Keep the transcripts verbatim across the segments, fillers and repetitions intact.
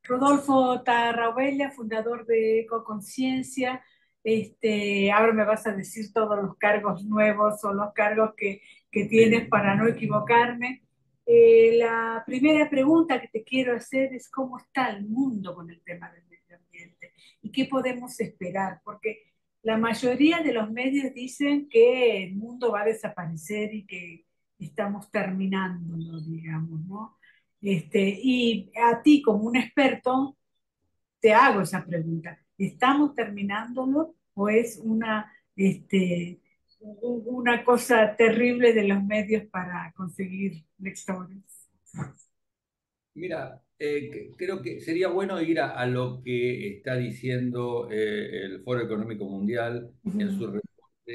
Rodolfo Tarrabella, fundador de Ecoconciencia. Este, ahora me vas a decir todos los cargos nuevos o los cargos que, que tienes Sí. para no equivocarme. Eh, la primera pregunta que te quiero hacer es cómo está el mundo con el tema del medio ambiente y qué podemos esperar, porque la mayoría de los medios dicen que el mundo va a desaparecer y que estamos terminándolo, digamos, ¿no? Este, y a ti, como un experto, te hago esa pregunta. ¿Estamos terminándolo o es una, este, u- una cosa terrible de los medios para conseguir lectores? Mira, eh, que- creo que sería bueno ir a, a lo que está diciendo eh, el Foro Económico Mundial en Ujú. su reporte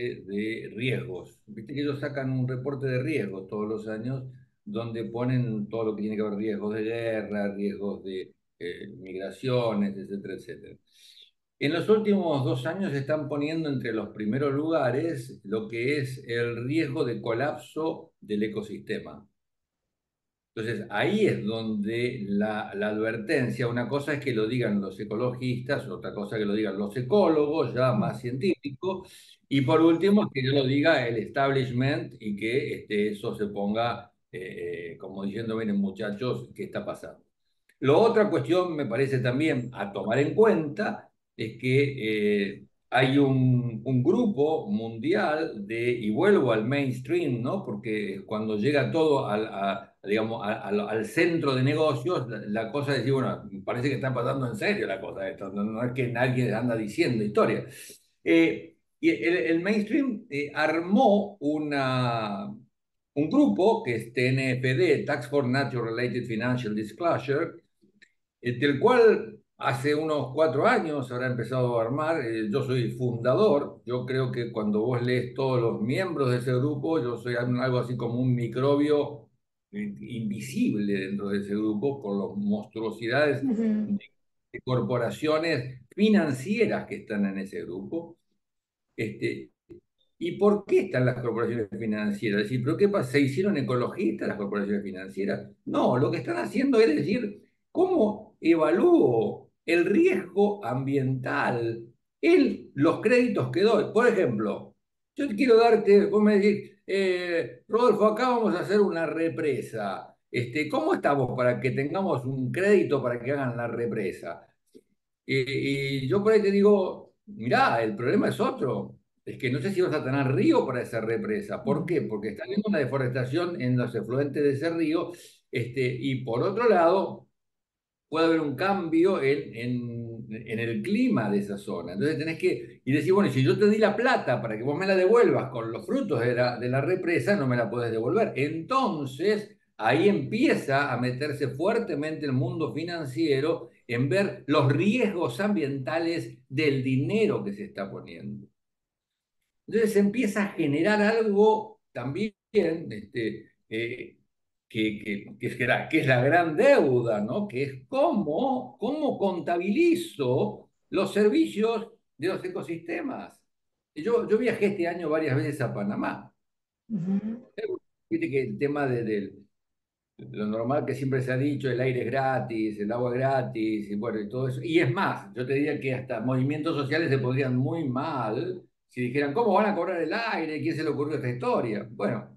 de riesgos. Viste que ellos sacan un reporte de riesgos todos los años donde ponen todo lo que tiene que ver riesgos de guerra, riesgos de eh, migraciones, etcétera, etcétera. En los últimos dos años se están poniendo entre los primeros lugares lo que es el riesgo de colapso del ecosistema. Entonces, ahí es donde la, la advertencia, una cosa es que lo digan los ecologistas, otra cosa que lo digan los ecólogos, ya más científicos, y por último, que lo diga el establishment y que este, eso se ponga eh, como diciendo, miren muchachos, ¿qué está pasando? La otra cuestión me parece también a tomar en cuenta es que eh, hay un, un grupo mundial de, y vuelvo al mainstream, ¿no? Porque cuando llega todo al, a, digamos, a- al al centro de negocios, la, la cosa es decir, bueno, parece que está pasando en serio la cosa esto, no, no es que nadie anda diciendo historia. Eh, y el, el mainstream eh, armó una, un grupo que es T N F D, Tax for Natural Related Financial Disclosure, eh, del cual hace unos cuatro años habrá empezado a armar. Eh, yo soy fundador. Yo creo que cuando vos lees todos los miembros de ese grupo, yo soy algo así como un microbio eh, invisible dentro de ese grupo por las monstruosidades Ujú. de, de corporaciones financieras que están en ese grupo. Este, ¿Y por qué están las corporaciones financieras? Es decir, ¿pero qué pasa? ¿Se hicieron ecologistas las corporaciones financieras? No, lo que están haciendo es decir, ¿cómo evalúo el riesgo ambiental en los créditos que doy? Por ejemplo, yo te quiero darte, vos me decís, eh, Rodolfo, acá vamos a hacer una represa. Este, ¿cómo estamos para que tengamos un crédito para que hagan la represa? Y, y yo por ahí te digo, mirá, el problema es otro. Es que no sé si vas a tener río para esa represa. ¿Por qué? Porque está habiendo una deforestación en los efluentes de ese río. Este, y por otro lado, puede haber un cambio en, en, en el clima de esa zona. Entonces tenés que, y decir, bueno, si yo te di la plata para que vos me la devuelvas con los frutos de la, de la represa, no me la puedes devolver. Entonces, ahí empieza a meterse fuertemente el mundo financiero en ver los riesgos ambientales del dinero que se está poniendo. Entonces se empieza a generar algo también este, eh, que, que, que, es la, que es la gran deuda, ¿no? Que es cómo, cómo contabilizo los servicios de los ecosistemas. Yo, yo viajé este año varias veces a Panamá. Ujú. Viste que el tema de, de lo normal que siempre se ha dicho, el aire es gratis, el agua es gratis, y bueno, y todo eso. Y es más, yo te diría que hasta movimientos sociales se pondrían muy mal si dijeran, ¿cómo van a cobrar el aire? ¿Quién se le ocurrió esta historia? Bueno,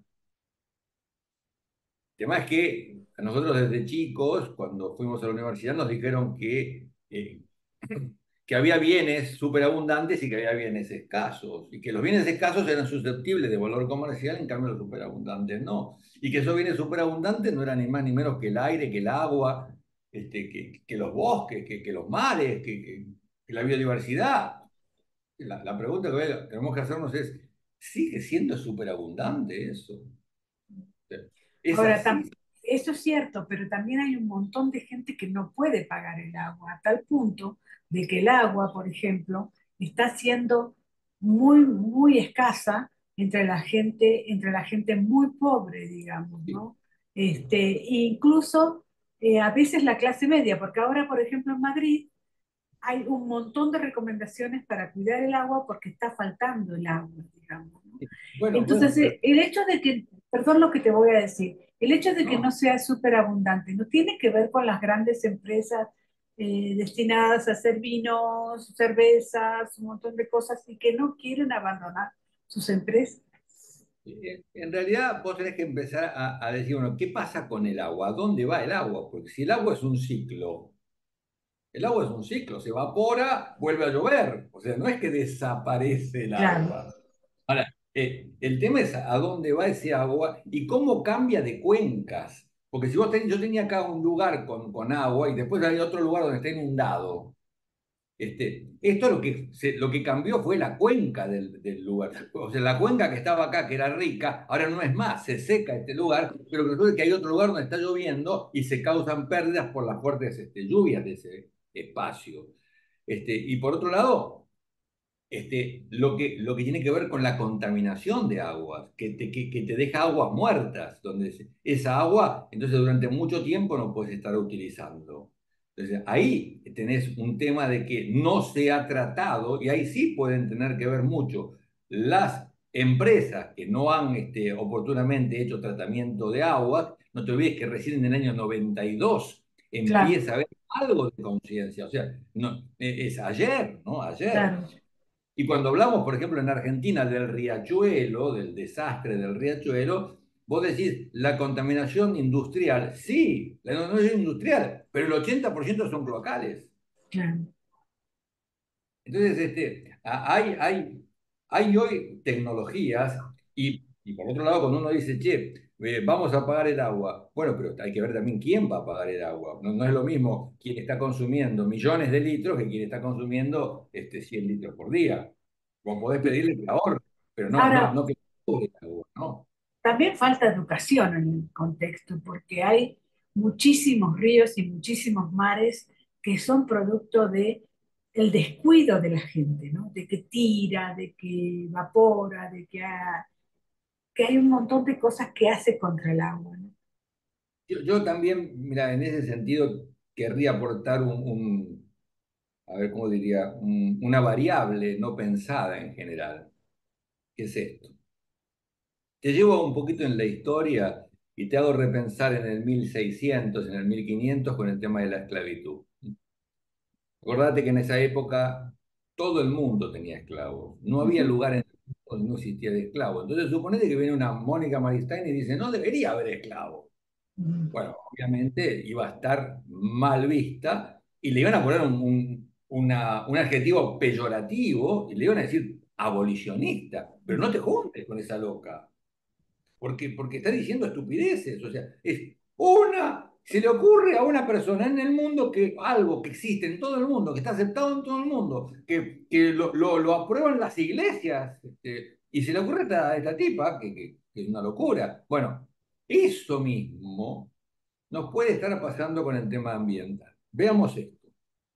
el tema es que a nosotros desde chicos, cuando fuimos a la universidad, nos dijeron que, eh, que había bienes superabundantes y que había bienes escasos, y que los bienes escasos eran susceptibles de valor comercial, en cambio los superabundantes no, y que esos bienes superabundantes no eran ni más ni menos que el aire, que el agua, este, que, que los bosques, que, que los mares, que, que, que la biodiversidad. La, la pregunta que tenemos que hacernos es, ¿sigue siendo superabundante eso? ¿Es Ahora, así? tam- eso es cierto, pero también hay un montón de gente que no puede pagar el agua, a tal punto de que el agua, por ejemplo, está siendo muy, muy escasa entre la gente, entre la gente muy pobre, digamos, Sí. ¿no? Este, e incluso eh, a veces la clase media, porque ahora, por ejemplo, en Madrid hay un montón de recomendaciones para cuidar el agua porque está faltando el agua, digamos, ¿no? Bueno, Entonces, bueno, pero eh, el hecho de que, perdón lo que te voy a decir, el hecho de que no no. sea súper abundante no tiene que ver con las grandes empresas eh, destinadas a hacer vinos, cervezas, un montón de cosas y que no quieren abandonar sus empresas. Eh, En realidad vos tenés que empezar a, a decir, bueno, ¿qué pasa con el agua? ¿A dónde va el agua? Porque si el agua es un ciclo, el agua es un ciclo, se evapora, vuelve a llover. O sea, no es que desaparece el Claro, agua. Ahora, eh, el tema es a dónde va ese agua y cómo cambia de cuencas. Porque si vos tenés, yo tenía acá un lugar con, con agua y después hay otro lugar donde está inundado. Este, esto lo que, se- lo que cambió fue la cuenca del, del lugar. O sea, la cuenca que estaba acá, que era rica, ahora no es más, se seca este lugar, pero que resulta que hay otro lugar donde está lloviendo y se causan pérdidas por las fuertes este, lluvias de ese espacio. Este, y por otro lado, este, lo que, lo que tiene que ver con la contaminación de aguas, que te, que, que te deja aguas muertas, donde se- esa agua, entonces durante mucho tiempo no puedes estar utilizando. Entonces ahí tenés un tema de que no se ha tratado, y ahí sí pueden tener que ver mucho las empresas que no han este, oportunamente hecho tratamiento de aguas. No te olvides que recién en el año noventa y dos claro, empieza a haber algo de conciencia, o sea, no, es ayer, ¿no? Ayer. claro. Y cuando hablamos, por ejemplo, en Argentina del riachuelo, del desastre del riachuelo, vos decís la contaminación industrial. Sí, la contaminación industrial, pero el ochenta por ciento son cloacales. Claro. Entonces, este, hay, hay, hay hoy tecnologías y, y por otro lado, cuando uno dice, che, eh, vamos a pagar el agua, bueno, pero hay que ver también quién va a pagar el agua. No, no es lo mismo quien está consumiendo millones de litros que quien está consumiendo este, cien litros por día. Vos podés pedirle que ahorre, pero no, no, Ahora, no que pague el agua, ¿no? también falta educación en el contexto, porque hay muchísimos ríos y muchísimos mares que son producto de el descuido de la gente, ¿no? De que tira, de que evapora, de que, ha- que hay un montón de cosas que hace contra el agua, ¿no? Yo, yo también, mira, en ese sentido querría aportar un, un, a ver, ¿cómo diría? Un- una variable no pensada en general. ¿Qué es esto? Te llevo un poquito en la historia y te hago repensar en el mil seiscientos, en el mil quinientos con el tema de la esclavitud. Acordate que en esa época todo el mundo tenía esclavos. No había Ujú, lugar en el mundo donde no existía de esclavo. Entonces suponete que viene una Mónica Maristain y dice, no debería haber esclavos. ujú, Bueno, obviamente iba a estar mal vista y le iban a poner un, un, una, un adjetivo peyorativo y le iban a decir abolicionista. Pero no te juntes con esa loca porque, porque está diciendo estupideces. O sea, es una, se le ocurre a una persona en el mundo que algo que existe en todo el mundo, que está aceptado en todo el mundo, que, que lo, lo, lo aprueban las iglesias, este, y se le ocurre a esta, a esta tipa, que, que, que es una locura. Bueno, eso mismo nos puede estar pasando con el tema ambiental. Veamos esto.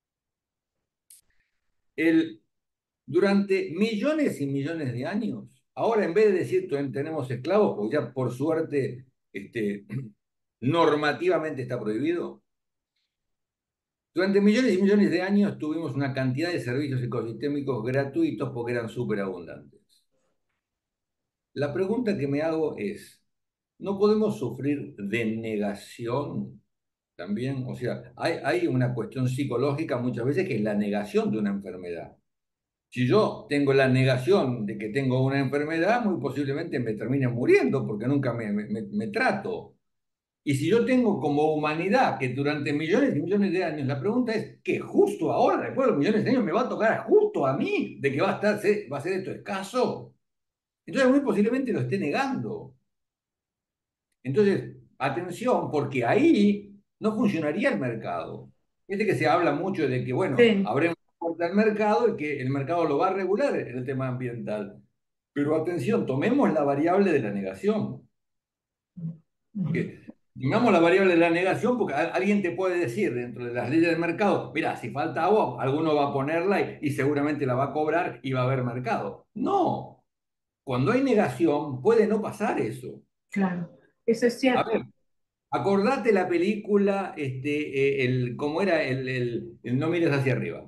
El, durante millones y millones de años, ahora en vez de decir tenemos esclavos, porque ya por suerte este, normativamente está prohibido, durante millones y millones de años tuvimos una cantidad de servicios ecosistémicos gratuitos porque eran súper abundantes. La pregunta que me hago es, ¿no podemos sufrir de negación también? O sea, hay, hay una cuestión psicológica muchas veces que es la negación de una enfermedad. Si yo tengo la negación de que tengo una enfermedad, muy posiblemente me termine muriendo porque nunca me, me, me trato. Y si yo tengo como humanidad que durante millones y millones de años, la pregunta es que justo ahora, después de los millones de años, me va a tocar justo a mí de que va a, estar, va a ser esto escaso. Entonces, muy posiblemente lo esté negando. Entonces, atención, porque ahí no funcionaría el mercado. Viste que se habla mucho de que, bueno, sí, habremos puerta al mercado y que el mercado lo va a regular en el tema ambiental. Pero atención, tomemos la variable de la negación. ujú, Porque tomemos la variable de la negación porque a- alguien te puede decir dentro de las leyes del mercado, mira, si falta agua, alguno va a ponerla y, y seguramente la va a cobrar y va a haber mercado. No, cuando hay negación puede no pasar eso. claro, eso es A cierto. ver, acordate la película, este, eh, el, ¿cómo era? El, el- el No mires hacia arriba.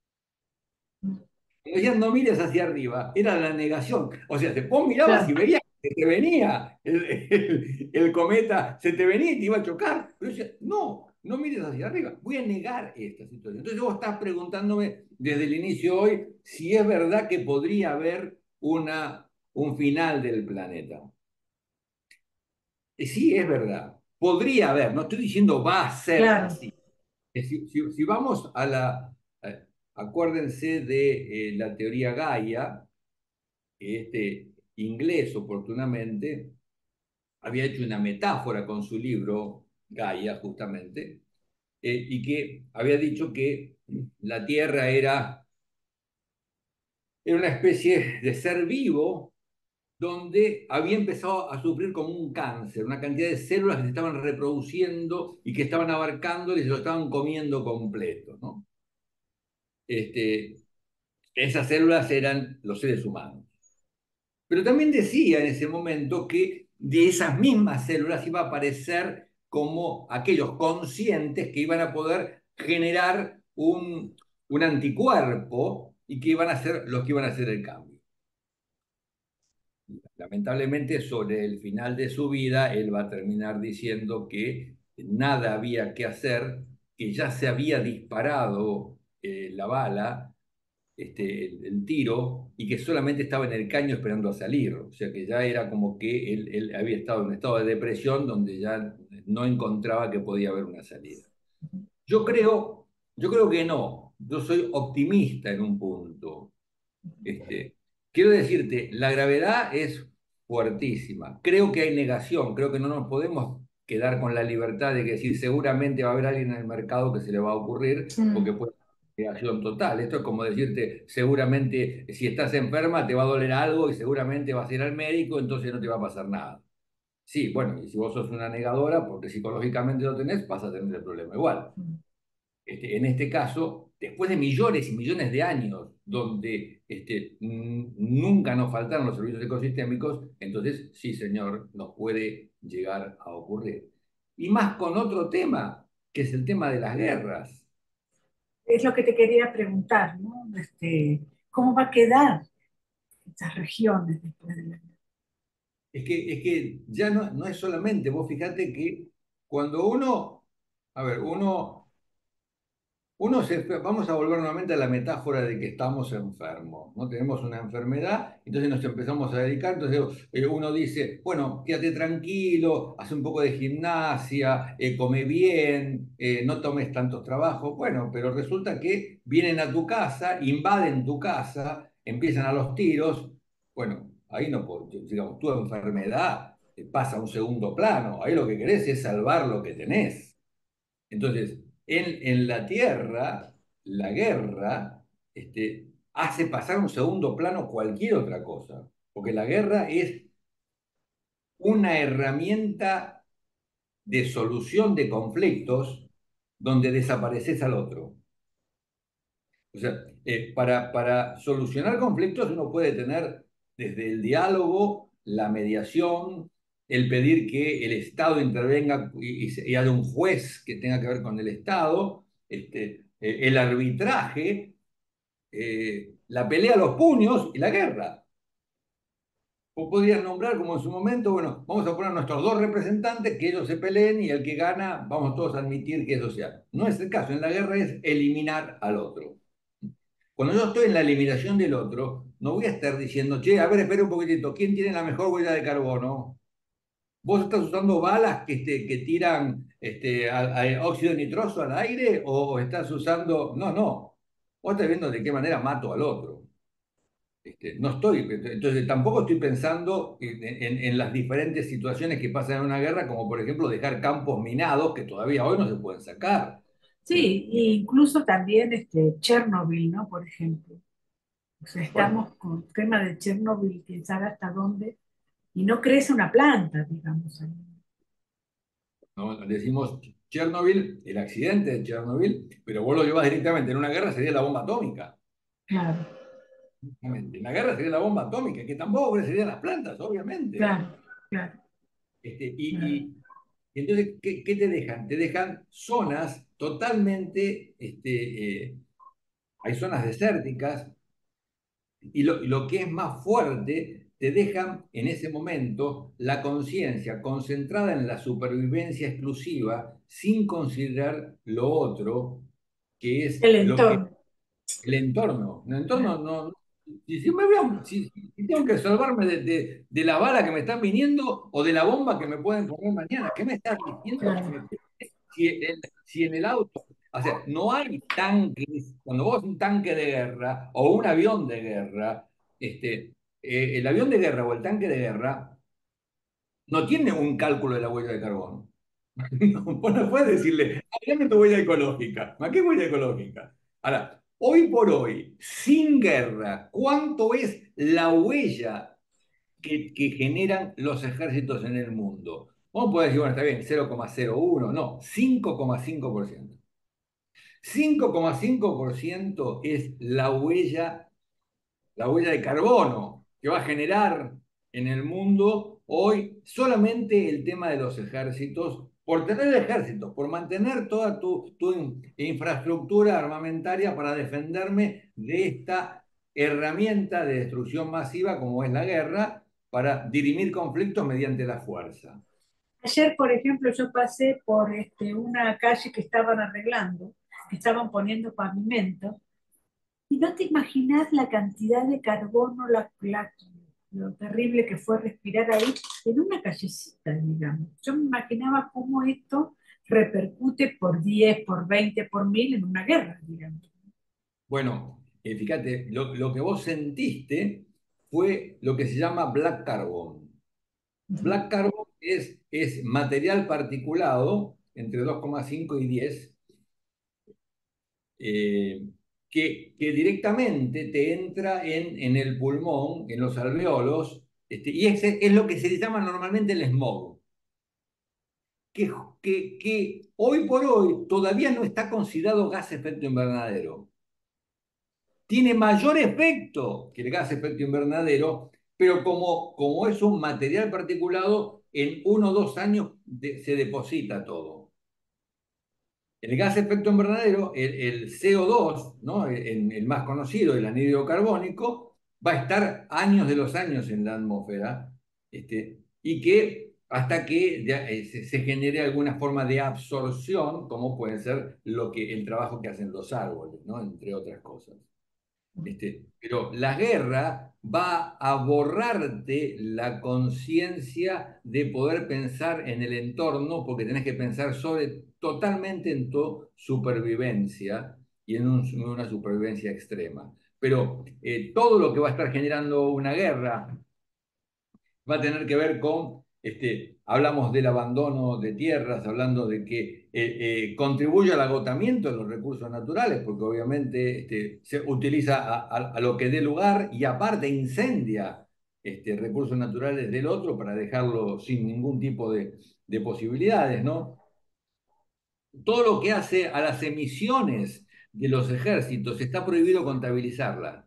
Cuando decían no mires hacia arriba, era la negación. O sea, vos mirabas Claro, y veías que te venía el, el- el cometa, se te venía y te iba a chocar. Pero decía, no. no mires hacia arriba, voy a negar esta situación. Entonces vos estás preguntándome desde el inicio hoy si es verdad que podría haber una, un final del planeta. Sí, es verdad. Podría haber, no estoy diciendo va a ser Claro, así. Si, si, si vamos a la, a, acuérdense de eh, la teoría Gaia, este inglés oportunamente había hecho una metáfora con su libro Gaia, justamente, eh, y que había dicho que la Tierra era, era una especie de ser vivo donde había empezado a sufrir como un cáncer, una cantidad de células que se estaban reproduciendo y que estaban abarcando y se lo estaban comiendo completo, ¿no? Este, esas células eran los seres humanos. Pero también decía en ese momento que de esas mismas células iba a aparecer como aquellos conscientes que iban a poder generar un, un anticuerpo y que iban a ser los que iban a hacer el cambio. Lamentablemente, sobre el final de su vida, él va a terminar diciendo que nada había que hacer, que ya se había disparado eh, la bala, este, el, el, tiro, y que solamente estaba en el caño esperando a salir. O sea que ya era como que él, él había estado en un estado de depresión donde ya no encontraba que podía haber una salida. Yo creo, yo creo que no. Yo soy optimista en un punto. Este, quiero decirte, la gravedad es fuertísima. Creo que hay negación, creo que no nos podemos quedar con la libertad de que decir seguramente va a haber alguien en el mercado que se le va a ocurrir, porque mm, puede ser negación total. Esto es como decirte, seguramente si estás enferma te va a doler algo y seguramente vas a ir al médico, entonces no te va a pasar nada. Sí, bueno, y si vos sos una negadora, porque psicológicamente lo tenés, vas a tener el problema igual. mm. Este, en este caso, después de millones y millones de años donde este, nunca nos faltaron los servicios ecosistémicos, entonces sí, señor, nos puede llegar a ocurrir. Y más con otro tema, que es el tema de las guerras. Es lo que te quería preguntar, ¿no? Este, ¿cómo va a quedar esas regiones después de la... Es que, es que ya no, no es solamente, vos fíjate que cuando uno, a ver, uno Uno se, vamos a volver nuevamente a la metáfora de que estamos enfermos, ¿no? Tenemos una enfermedad, entonces nos empezamos a dedicar, entonces eh, uno dice, bueno, quédate tranquilo, haz un poco de gimnasia, eh, come bien, eh, no tomes tantos trabajos, bueno, pero resulta que vienen a tu casa, invaden tu casa, empiezan a los tiros, bueno, ahí no, digamos, tu enfermedad eh, pasa a un segundo plano, ahí lo que querés es salvar lo que tenés. Entonces, en, en la Tierra, la guerra este, hace pasar a un segundo plano cualquier otra cosa, porque la guerra es una herramienta de solución de conflictos donde desapareces al otro. O sea, eh, para, para solucionar conflictos uno puede tener desde el diálogo, la mediación, el pedir que el Estado intervenga y, y, y haya un juez que tenga que ver con el Estado, este, eh, el arbitraje, eh, la pelea a los puños y la guerra. Vos podrías nombrar como en su momento, bueno, vamos a poner a nuestros dos representantes, que ellos se peleen y el que gana, vamos todos a admitir que eso sea. No es el caso, en la guerra es eliminar al otro. Cuando yo estoy en la eliminación del otro, no voy a estar diciendo, che, a ver, espera un poquitito, ¿quién tiene la mejor huella de carbono? ¿Vos estás usando balas que, este, que tiran este, a, a óxido nitroso al aire o estás usando... No, no. Vos estás viendo de qué manera mato al otro. Este, no estoy, entonces tampoco estoy pensando en, en, en, las diferentes situaciones que pasan en una guerra, como por ejemplo dejar campos minados que todavía hoy no se pueden sacar. Sí, e incluso también este, Chernobyl, ¿no? Por ejemplo. O sea, Bueno, estamos con el tema de Chernobyl, quién sabe hasta dónde, y no crece una planta, digamos. Ahí. ¿no? Decimos Chernobyl, el accidente de Chernobyl, pero vos lo llevas directamente en una guerra, sería la bomba atómica. Claro, En la guerra sería la bomba atómica, que tampoco serían las plantas, obviamente. claro, claro, Este, y, claro. y entonces, ¿qué, ¿qué, te dejan? Te dejan zonas totalmente, este, eh, hay zonas desérticas, y lo, y lo que es más fuerte te dejan en ese momento la conciencia concentrada en la supervivencia exclusiva sin considerar lo otro, que es El lo que entorno. el entorno. El entorno no. Si, si me voy a- si- si tengo que salvarme de, de, de la bala que me están viniendo o de la bomba que me pueden poner mañana, ¿qué me estás diciendo que me Claro. si en, si en el auto, o sea, no hay tanques, cuando vos un tanque de guerra o un avión de guerra, este, eh, el avión de guerra o el tanque de guerra no tiene un cálculo de la huella de carbono. No, vos no puedes decirle, dame tu huella ecológica. ¿A qué huella ecológica? Ahora, hoy por hoy, sin guerra, ¿cuánto es la huella que, que generan los ejércitos en el mundo? Vos podés decir, bueno, está bien, cero coma cero uno, no, cinco coma cinco por ciento. cinco coma cinco por ciento es la huella, la huella de carbono que va a generar en el mundo hoy solamente el tema de los ejércitos, por tener ejércitos, por mantener toda tu, tu infraestructura armamentaria para defenderme de esta herramienta de destrucción masiva como es la guerra, para dirimir conflictos mediante la fuerza. Ayer, por ejemplo, yo pasé por este, una calle que estaban arreglando, que estaban poniendo pavimento, y no te imaginas la cantidad de carbono, la, la- lo terrible que fue respirar ahí en una callecita, digamos. Yo me imaginaba cómo esto repercute por diez, por veinte, por mil en una guerra, digamos. Bueno, eh, fíjate, lo, lo que vos sentiste fue lo que se llama black carbon. Ujú. Black carbon es, es material particulado entre dos coma cinco y diez, eh, que, que directamente te entra en, en el pulmón, en los alveolos, este, y ese es lo que se le llama normalmente el smog, que, que, que hoy por hoy todavía no está considerado gas efecto invernadero. Tiene mayor efecto que el gas efecto invernadero, pero como, como es un material particulado, en uno o dos años de, se deposita todo. El gas efecto invernadero, el, el C O dos, ¿no? el, el más conocido, el anhídrido carbónico, va a estar años de los años en la atmósfera, este, y que hasta que de, eh, se, se genere alguna forma de absorción, como puede ser lo que, el trabajo que hacen los árboles, ¿no? Entre otras cosas. Este, pero la guerra va a borrarte la conciencia de poder pensar en el entorno, porque tenés que pensar sobre, totalmente en tu supervivencia y en, un, en una supervivencia extrema. Pero eh, todo lo que va a estar generando una guerra va a tener que ver con, este, hablamos del abandono de tierras, hablando de que eh, eh, contribuye al agotamiento de los recursos naturales, porque obviamente este, se utiliza a, a, a, lo que dé lugar y aparte incendia este, recursos naturales del otro para dejarlo sin ningún tipo de, de posibilidades, ¿no? Todo lo que hace a las emisiones de los ejércitos está prohibido contabilizarla.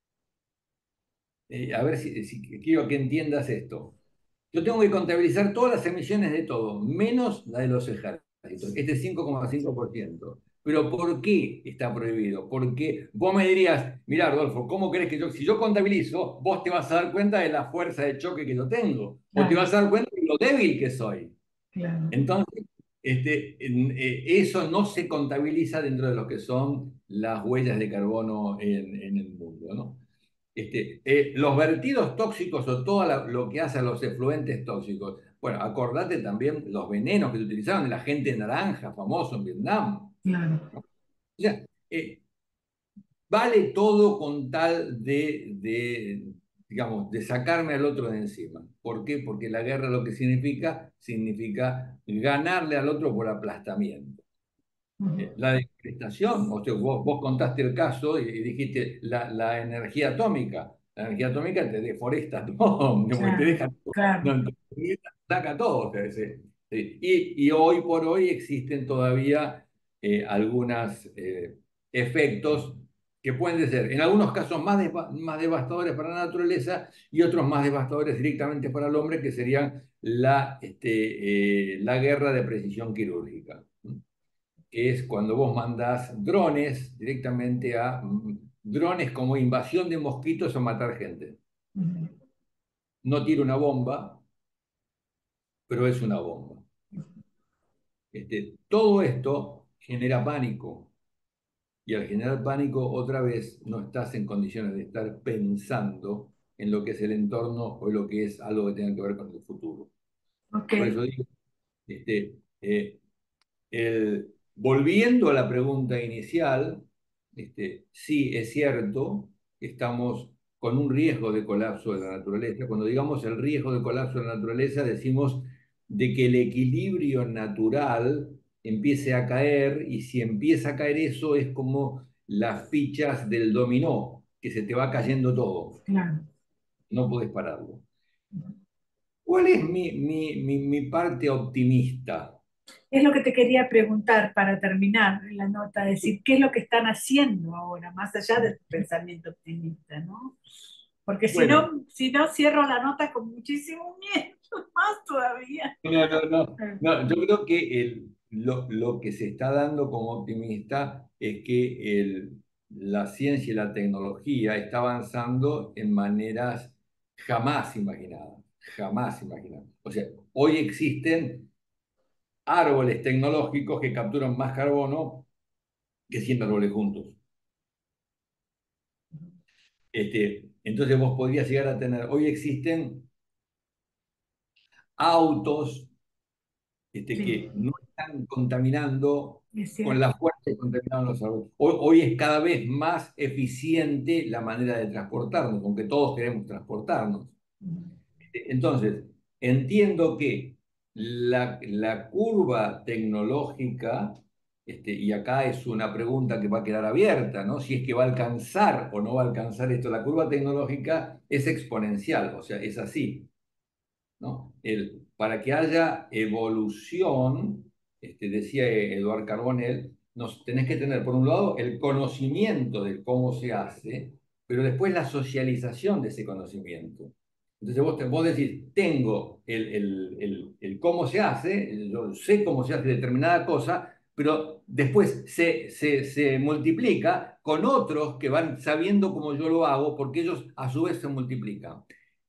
Eh, a ver si, si quiero que entiendas esto. Yo tengo que contabilizar todas las emisiones de todo, menos la de los ejércitos. Este cinco coma cinco por ciento. Pero ¿por qué está prohibido? Porque vos me dirías, mira, Rodolfo, ¿cómo crees que yo, si yo contabilizo, vos te vas a dar cuenta de la fuerza de choque que yo tengo? O te Claro, vas a dar cuenta de lo débil que soy. claro. Entonces, este, eh, eso no se contabiliza dentro de lo que son las huellas de carbono en, en el mundo, ¿no? Este, eh, los vertidos tóxicos o todo la, lo que hace a los efluentes tóxicos. Bueno, acordate también los venenos que se utilizaban, el agente naranja, famoso en Vietnam. Claro. ¿No? O sea, eh, vale todo con tal de, de, digamos, de sacarme al otro de encima. ¿Por qué? Porque la guerra lo que significa, significa ganarle al otro por aplastamiento. Ujú. Eh, la deforestación, o sea, vos, vos contaste el caso y, y dijiste la, la energía atómica. La energía atómica te deforesta todo, como te Claro, deja, claro. no, te saca todo. O sea, sí, sí. Y, y hoy por hoy existen todavía eh, algunos eh, efectos que pueden ser, en algunos casos, más, de, más devastadores para la naturaleza y otros más devastadores directamente para el hombre, que serían la, este, eh, la guerra de precisión quirúrgica, que es cuando vos mandás drones directamente a mm, drones como invasión de mosquitos o matar gente. Ujú. no tira una bomba, pero es una bomba. Este, todo esto genera pánico y al generar pánico otra vez no estás en condiciones de estar pensando en lo que es el entorno o lo que es algo que tenga que ver con el futuro. Ok, Por eso digo, este, eh, el, volviendo a la pregunta inicial, este, sí es cierto que estamos con un riesgo de colapso de la naturaleza. Cuando digamos el riesgo de colapso de la naturaleza, decimos de que el equilibrio natural empiece a caer y si empieza a caer eso es como las fichas del dominó, que se te va cayendo todo, claro. no puedes pararlo. ¿Cuál es mi, mi, mi, mi parte optimista? Es lo que te quería preguntar para terminar la nota, decir, ¿qué es lo que están haciendo ahora, más allá de tu pensamiento optimista, ¿no? Porque si Bueno, no, si no cierro la nota con muchísimo miedo, más todavía. no, no, no, no, yo creo que el, lo, lo que se está dando como optimista es que el, la ciencia y la tecnología está avanzando en maneras jamás imaginadas, jamás imaginadas. O sea, hoy existen árboles tecnológicos que capturan más carbono que cien árboles juntos. Este, entonces vos podrías llegar a tener, hoy existen autos este, Sí, que no están contaminando es con la cierto. fuerza que contaminaban los árboles. Hoy, hoy es cada vez más eficiente la manera de transportarnos, aunque todos queremos transportarnos. Entonces, entiendo que la, la curva tecnológica, este, y acá es una pregunta que va a quedar abierta, ¿no? Si es que va a alcanzar o no va a alcanzar esto, la curva tecnológica es exponencial, o sea, es así. ¿No? El, para que haya evolución, este, decía Eduard Carbonell, nos tenés que tener, por un lado, el conocimiento de cómo se hace, pero después la socialización de ese conocimiento. Entonces vos, te, vos decís, tengo el, el, el, el cómo se hace, yo sé cómo se hace determinada cosa, pero después se, se, se multiplica con otros que van sabiendo cómo yo lo hago, porque ellos a su vez se multiplican.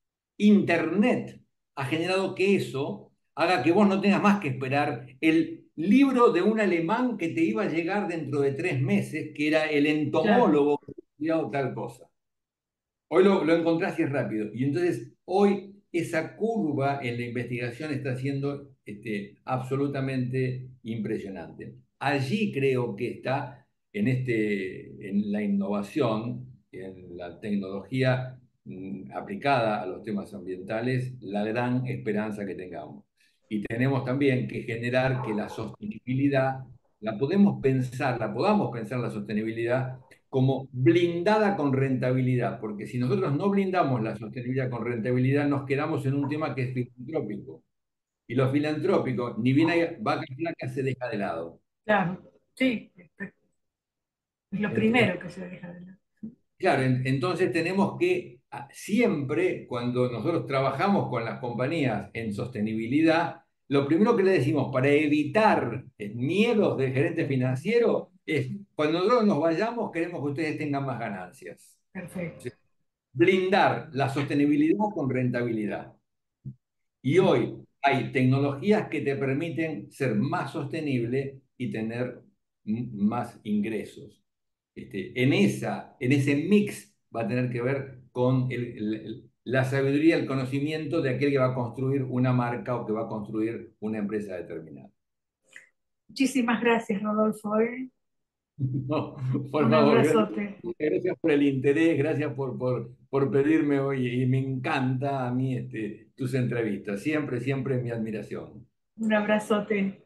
Internet ha generado que eso haga que vos no tengas más que esperar el libro de un alemán que te iba a llegar dentro de tres meses, que era el Claro. entomólogo que estudiaba tal cosa. Hoy lo, lo encontrás y es rápido. Y entonces hoy esa curva en la investigación está siendo este, absolutamente impresionante. Allí creo que está en, este, en la innovación, en la tecnología mm, aplicada a los temas ambientales, la gran esperanza que tengamos. Y tenemos también que generar que la sostenibilidad, la podemos pensar, la podamos pensar la sostenibilidad como blindada con rentabilidad, porque si nosotros no blindamos la sostenibilidad con rentabilidad, nos quedamos en un tema que es filantrópico. Y lo filantrópico, ni bien hay vaca flaca, se deja de lado. Claro, sí, es lo Ent- primero que se deja de lado. Claro, en- entonces tenemos que ah, siempre, cuando nosotros trabajamos con las compañías en sostenibilidad, lo primero que le decimos para evitar eh, miedos del gerente financiero es, cuando nosotros nos vayamos, queremos que ustedes tengan más ganancias. Perfecto. Blindar la sostenibilidad con rentabilidad. Y hoy hay tecnologías que te permiten ser más sostenible y tener más ingresos. Este, en, esa, en ese mix va a tener que ver con el, el, la sabiduría, el conocimiento de aquel que va a construir una marca o que va a construir una empresa determinada. Muchísimas gracias, Rodolfo, ¿eh? No, por Un favor, gracias, abrazote. gracias por el interés, gracias por, por, por pedirme hoy y me encanta a mí este, tus entrevistas. Siempre, siempre mi admiración. Un abrazote.